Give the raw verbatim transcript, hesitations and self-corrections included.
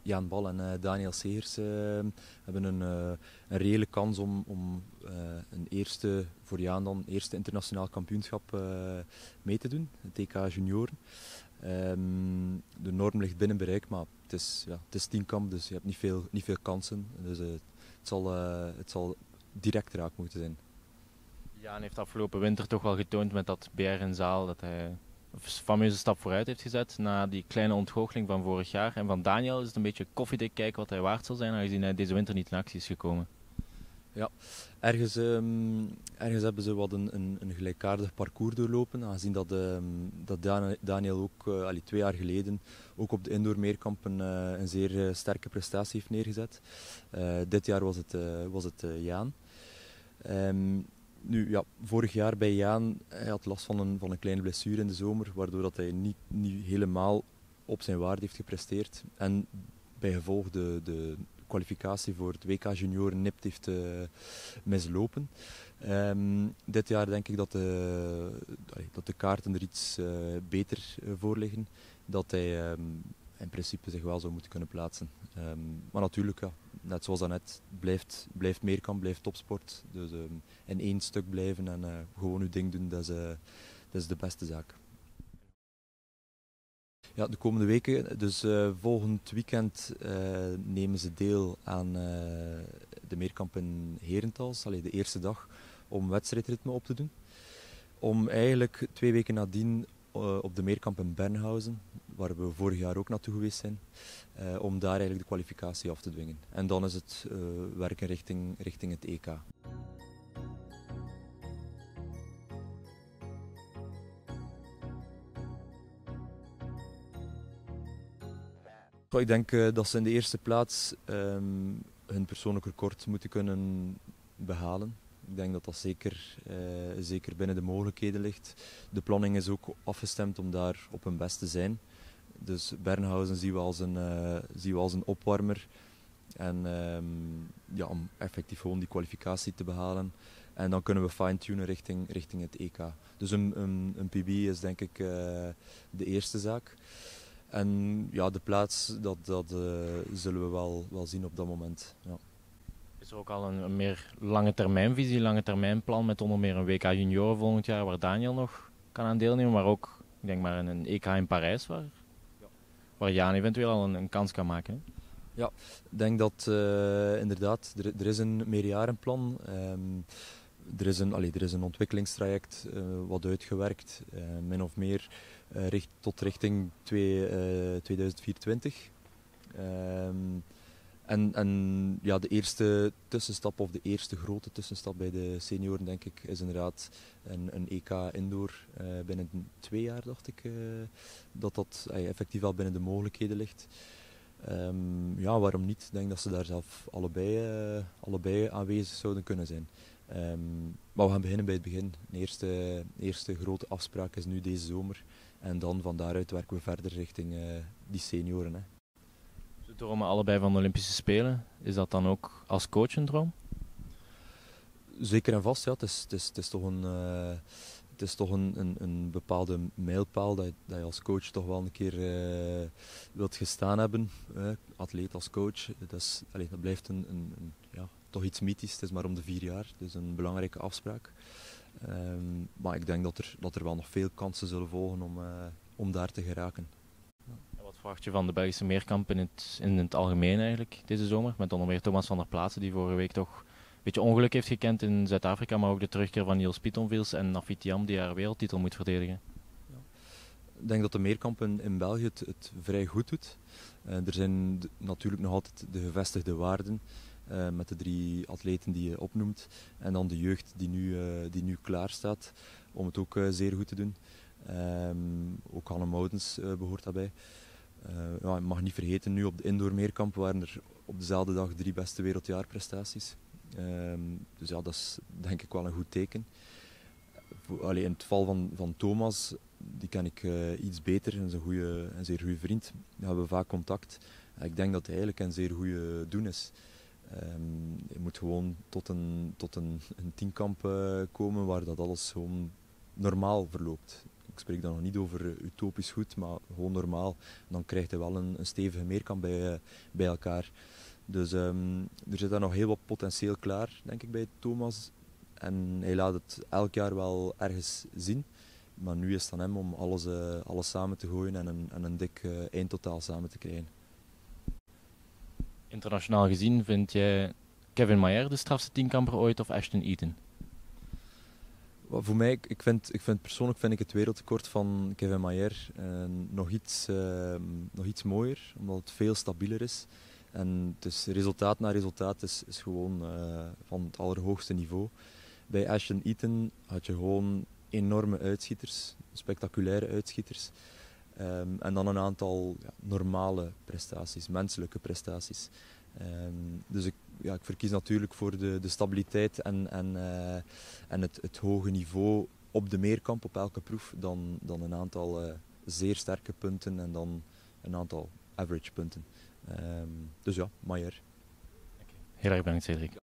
Jaan Bal en uh, Daniel Segers uh, hebben een, uh, een reële kans om, om uh, een eerste, voor Jaan dan, eerste internationaal kampioenschap uh, mee te doen, het T K Junioren. Um, de norm ligt binnen bereik, maar het is, ja, het is tienkamp, dus je hebt niet veel, niet veel kansen. Dus uh, het, zal, uh, het zal direct raak moeten zijn. Jaan heeft afgelopen winter toch wel getoond met dat B R in Zaal dat hij een fameuze stap vooruit heeft gezet na die kleine ontgoocheling van vorig jaar. En van Daniel is het een beetje koffiedik kijken wat hij waard zal zijn, aangezien hij deze winter niet in actie is gekomen. Ja, ergens, um, ergens hebben ze wat een, een, een gelijkaardig parcours doorlopen, aangezien dat, um, dat Daniel ook uh, allee, twee jaar geleden ook op de indoor meerkampen uh, een zeer uh, sterke prestatie heeft neergezet. Uh, dit jaar was het, uh, was het uh, Jaan. Um, Nu, ja, vorig jaar bij Jaan, hij had last van een, van een kleine blessure in de zomer, waardoor dat hij niet, niet helemaal op zijn waarde heeft gepresteerd. En bij gevolg de, de kwalificatie voor het W K Junioren nipt heeft uh, mislopen. Um, dit jaar denk ik dat de, dat de kaarten er iets uh, beter uh, voor liggen. Dat hij um, in principe zich wel zou moeten kunnen plaatsen. Um, maar natuurlijk, ja, net zoals daarnet, blijft, blijft meerkamp, blijft topsport. Dus um, in één stuk blijven en uh, gewoon uw ding doen, dat is, uh, dat is de beste zaak. Ja, de komende weken, dus uh, volgend weekend uh, nemen ze deel aan uh, de meerkamp in Herentals, allee, de eerste dag, om wedstrijdritme op te doen. Om eigenlijk twee weken nadien uh, op de meerkamp in Bernhausen, waar we vorig jaar ook naartoe geweest zijn, uh, om daar eigenlijk de kwalificatie af te dwingen. En dan is het uh, werken richting, richting het E K. Ik denk uh, dat ze in de eerste plaats um, hun persoonlijk record moeten kunnen behalen. Ik denk dat dat zeker, uh, zeker binnen de mogelijkheden ligt. De planning is ook afgestemd om daar op hun best te zijn. Dus Bernhausen zien we als een, uh, zien we als een opwarmer. En um, ja, om effectief gewoon die kwalificatie te behalen. En dan kunnen we fine-tunen richting, richting het E K. Dus een, een, een P B is denk ik uh, de eerste zaak. En ja, de plaats, dat, dat uh, zullen we wel, wel zien op dat moment. Ja. Is er ook al een, een meer lange termijnvisie, lange termijnplan met onder meer een W K Junioren volgend jaar waar Daniel nog kan aan deelnemen, maar ook, ik denk maar, een E K in Parijs waar, ja. waar Jaan eventueel al een, een kans kan maken? Hè? Ja, ik denk dat uh, inderdaad, er, er is een meerjarenplan. Um, er, is een, allee, er is een ontwikkelingstraject uh, wat uitgewerkt, uh, min of meer uh, richt, tot richting twee, uh, tweeduizend vierentwintig. Um, en en ja, de eerste tussenstap, of de eerste grote tussenstap bij de senioren, denk ik, is inderdaad een, een E K indoor uh, binnen twee jaar, dacht ik, uh, dat dat uh, effectief al binnen de mogelijkheden ligt. Um, ja, waarom niet? Ik denk dat ze daar zelf allebei, uh, allebei aanwezig zouden kunnen zijn. Um, maar we gaan beginnen bij het begin. De eerste, eerste grote afspraak is nu deze zomer. En dan van daaruit werken we verder richting uh, die senioren. Hè. Ze dromen allebei van de Olympische Spelen. Is dat dan ook als coach een droom? Zeker en vast, ja. Het is, het is, het is toch een... Uh, Het is toch een, een, een bepaalde mijlpaal dat je, dat je als coach toch wel een keer uh, wilt gestaan hebben. Uh, atleet als coach, dat, is, allez, dat blijft een, een, een, ja, toch iets mythisch. Het is maar om de vier jaar, dus een belangrijke afspraak. Um, maar ik denk dat er, dat er wel nog veel kansen zullen volgen om, uh, om daar te geraken. Ja. En wat verwacht je van de Belgische meerkamp in het, in het algemeen eigenlijk deze zomer? Met onder meer Thomas van der Plaatsen die vorige week toch beetje ongeluk heeft gekend in Zuid-Afrika, maar ook de terugkeer van Niels Pietonvils en Nafit Thiam die haar wereldtitel moet verdedigen. Ja. Ik denk dat de meerkamp in, in België het, het vrij goed doet. Uh, er zijn de, natuurlijk nog altijd de gevestigde waarden uh, met de drie atleten die je opnoemt en dan de jeugd die nu, uh, die nu klaar staat om het ook uh, zeer goed te doen. Um, ook Hanne Moudens uh, behoort daarbij. Uh, ja, je mag niet vergeten, nu op de indoor meerkamp waren er op dezelfde dag drie beste wereldjaarprestaties. Um, dus ja, dat is denk ik wel een goed teken. Allee, in het geval van, van Thomas, die ken ik uh, iets beter en is een, goeie, een zeer goede vriend. Daar hebben we vaak contact. Uh, ik denk dat hij eigenlijk een zeer goede doen is. Um, je moet gewoon tot een, tot een, een tienkamp uh, komen waar dat alles gewoon normaal verloopt. ik spreek dan nog niet over utopisch goed, maar gewoon normaal. Dan krijgt hij wel een, een stevige meerkamp bij, uh, bij elkaar. Dus um, er zit daar nog heel wat potentieel klaar, denk ik, bij Thomas. En hij laat het elk jaar wel ergens zien. Maar nu is het aan hem om alles, uh, alles samen te gooien en een, en een dik uh, eindtotaal samen te krijgen. Internationaal gezien vind jij Kevin Mayer de strafste tienkamper ooit of Ashton Eaton? Voor mij, ik vind, ik vind persoonlijk vind ik het wereldrecord van Kevin Mayer uh, nog, iets, uh, nog iets mooier, omdat het veel stabieler is. En dus resultaat na resultaat is, is gewoon uh, van het allerhoogste niveau. Bij Ashton Eaton had je gewoon enorme uitschieters, spectaculaire uitschieters. Um, en dan een aantal ja, normale prestaties, menselijke prestaties. Um, dus ik, ja, ik verkies natuurlijk voor de, de stabiliteit en, en, uh, en het, het hoge niveau op de meerkamp, op elke proef, dan, dan een aantal uh, zeer sterke punten en dan een aantal average punten. Um, dus ja, Mayer. Heel erg bedankt, Cedric.